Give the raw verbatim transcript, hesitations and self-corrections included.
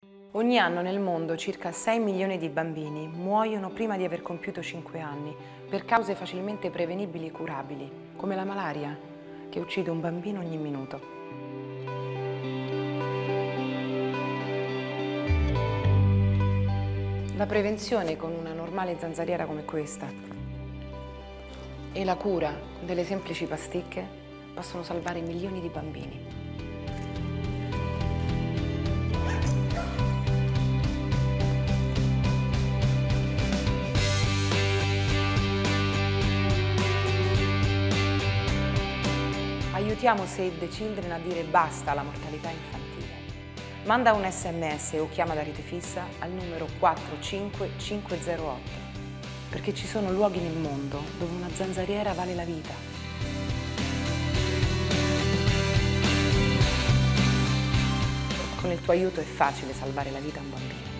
Ogni anno nel mondo circa sei milioni di bambini muoiono prima di aver compiuto cinque anni per cause facilmente prevenibili e curabili, come la malaria, che uccide un bambino ogni minuto. La prevenzione con una normale zanzariera come questa e la cura con delle semplici pasticche possono salvare milioni di bambini. Aiutiamo Save the Children a dire basta alla mortalità infantile. Manda un sms o chiama da rete fissa al numero quattro cinque cinque zero otto, perché ci sono luoghi nel mondo dove una zanzariera vale la vita. Con il tuo aiuto è facile salvare la vita a un bambino.